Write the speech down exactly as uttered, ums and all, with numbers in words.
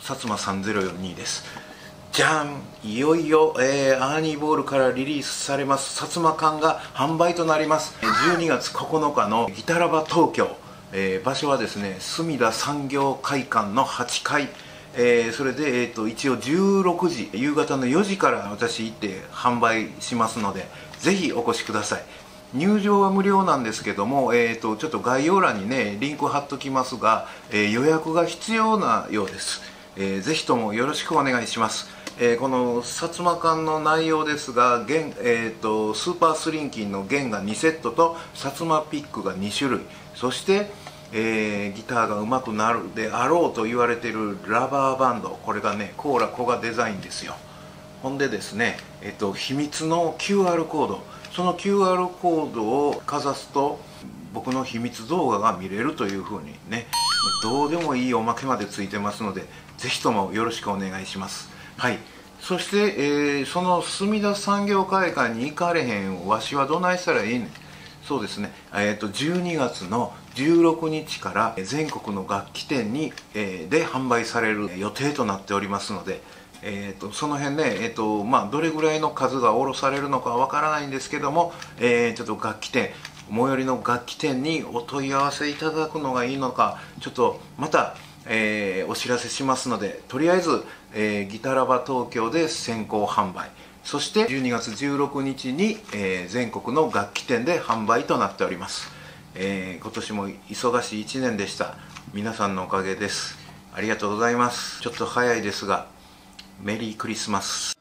薩摩さんぜろよんにです。じゃん、いよいよ、えー、アーニーボールからリリースされます薩摩缶が販売となります。じゅうにがつここのかのギタラバ東京、えー、場所はですね墨田産業会館のはちかい、えー、それで、えー、と一応じゅうろくじ、夕方のよじから私行って販売しますので、ぜひお越しください。入場は無料なんですけども、えー、とちょっと概要欄にねリンク貼っときますが、えー、予約が必要なようです。えー、ぜひともよろしくお願いします。えー、この薩摩缶の内容ですが、現えー、とスーパースリンキンの弦がにセットと薩摩ピックがにしゅるい、そして、えー、ギターが上手くなるであろうと言われているラバーバンド、これがねコーラコガデザインですよ。ほんでですね、えっと、秘密の キューアール コード、その キューアール コードをかざすと僕の秘密動画が見れるというふうにね、どうでもいいおまけまでついてますので、ぜひともよろしくお願いします。はい。そして、えー、その墨田産業会館に行かれへんわしはどないしたらいいねん。そうですね、えー、とじゅうにがつのじゅうろくにちから全国の楽器店に、えー、で販売される予定となっておりますので、えー、とその辺ね、えーとまあ、どれぐらいの数が卸されるのかわからないんですけども、えー、ちょっと楽器店、最寄りの楽器店にお問い合わせいただくのがいいのか、ちょっとまた、えー、お知らせしますので、とりあえず、えー、ギタラバ東京で先行販売、そしてじゅうにがつじゅうろくにちに、えー、全国の楽器店で販売となっております。えー、今年も忙しいいちねんでした。皆さんのおかげです。ありがとうございます。ちょっと早いですが、メリークリスマス。